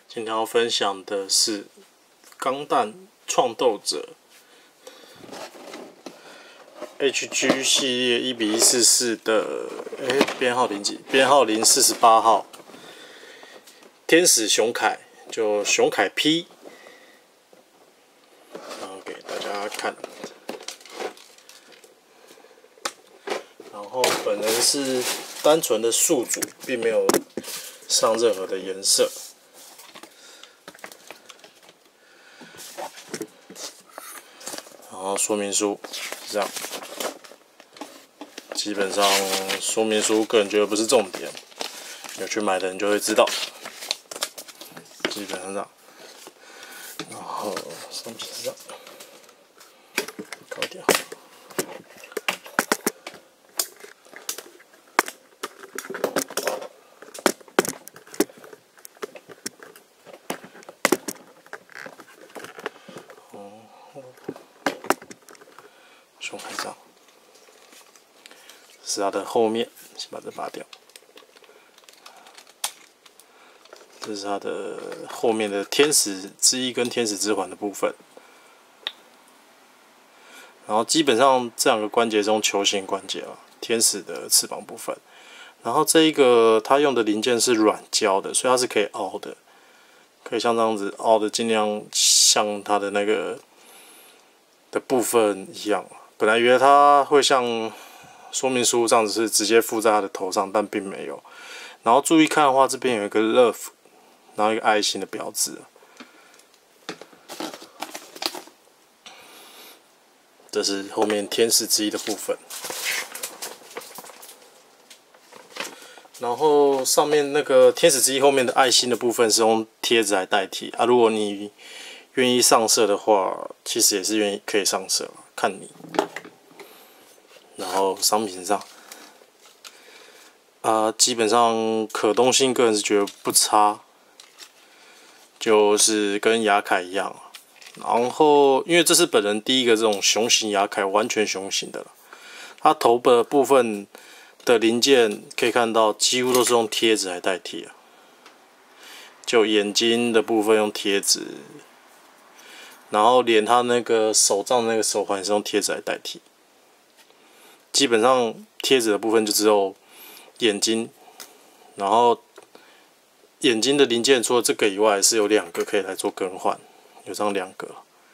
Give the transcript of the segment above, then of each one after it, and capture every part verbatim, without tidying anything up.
今天要分享的是钢弹创斗者 H G 系列一比一四四的，哎，编号零几？编号零四十八号天使熊凯，就熊凯 P， 然后给大家看。然后本人是单纯的宿主，并没有上任何的颜色。然后说明书是这样，基本上说明书个人觉得不是重点，有去买的人就会知道。基本上这样，然后商品是这样，高一点。熊凯这样，是它的后面，先把这拔掉。这是它的后面的天使之翼跟天使之环的部分。然后基本上这两个关节中球形关节啊，天使的翅膀部分。然后这一个它用的零件是软胶的，所以它是可以凹的，可以像这样子凹的，尽量像它的那个的部分一样。本来以为它会像说明书这样子是直接附在它的头上，但并没有。然后注意看的话，这边有一个 love， 然后一个爱心的标志。这是后面天使之翼的部分。然后上面那个天使之翼后面的爱心的部分是用贴纸来代替啊。如果你愿意上色的话，其实也是愿意可以上色，看你。然后商品上，啊、呃，基本上可动性个人是觉得不差，就是跟雅凯一样。然后因为这是本人第一个这种熊型雅凯，完全熊型的了。它头的部分的零件可以看到，几乎都是用贴纸来代替啊。就眼睛的部分用贴纸，然后连它那个手杖那个手环也是用贴纸来代替。基本上贴纸的部分就只有眼睛，然后眼睛的零件除了这个以外，是有两个可以来做更换，有这样两个，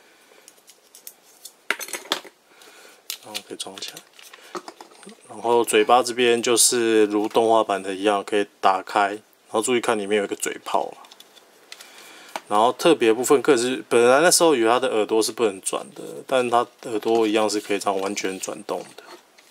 然后可以装起来。然后嘴巴这边就是如动画版的一样，可以打开，然后注意看里面有一个嘴炮。然后特别部分，个是本来那时候以为它的耳朵是不能转的，但它耳朵一样是可以这样完全转动的。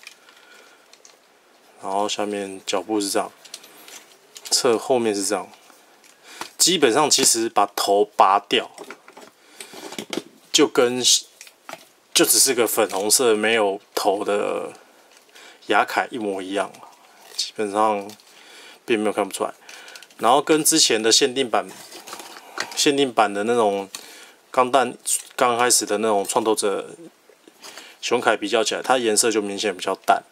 然后下面脚部是这样，侧后面是这样。基本上其实把头拔掉，就跟就只是个粉红色没有头的雅凯一模一样，基本上并没有看不出来。然后跟之前的限定版、限定版的那种钢弹刚开始的那种创斗者熊凯比较起来，它颜色就明显比较淡。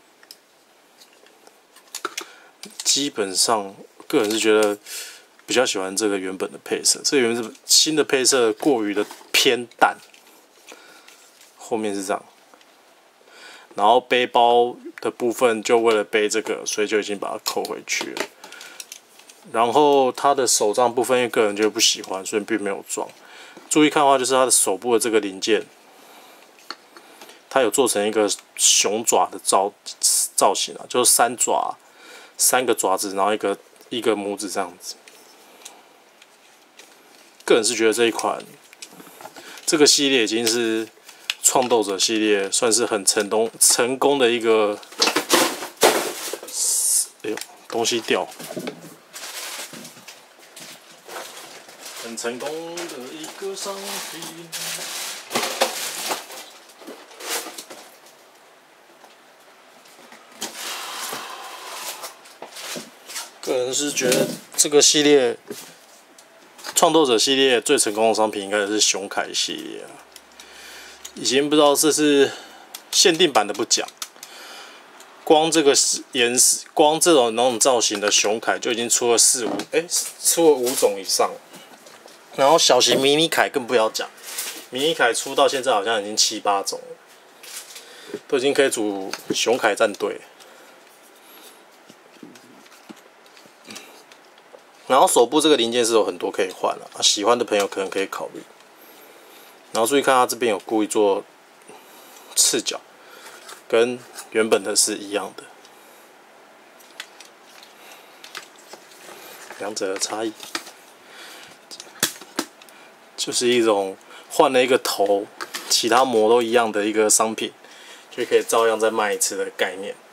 基本上，个人是觉得比较喜欢这个原本的配色。这个原本新的配色过于的偏淡，后面是这样。然后背包的部分就为了背这个，所以就已经把它扣回去了。然后它的手杖部分，因为个人觉得不喜欢，所以并没有装。注意看的话，就是它的手部的这个零件，它有做成一个熊爪的造造型啊，就是三爪。三个爪子，然后一个一个拇指这样子。个人是觉得这一款这个系列已经是创斗者系列，算是很成功成功的一个，哎呦，东西掉，很成功的一个商品。个人是觉得这个系列创斗者系列最成功的商品应该是熊凯系列啊，已经不知道这是限定版的不讲，光这个颜色，光这种那种造型的熊凯就已经出了四五，哎，出了五种以上。 然后小型迷你凯更不要讲，迷你凯出到现在好像已经七八种了，都已经可以组熊凯战队。然后手部这个零件是有很多可以换了、啊，喜欢的朋友可能可以考虑。然后注意看它这边有故意做刺角，跟原本的是一样的，两者的差异就是一种换了一个头，其他膜都一样的一个商品，就可以照样再卖一次的概念。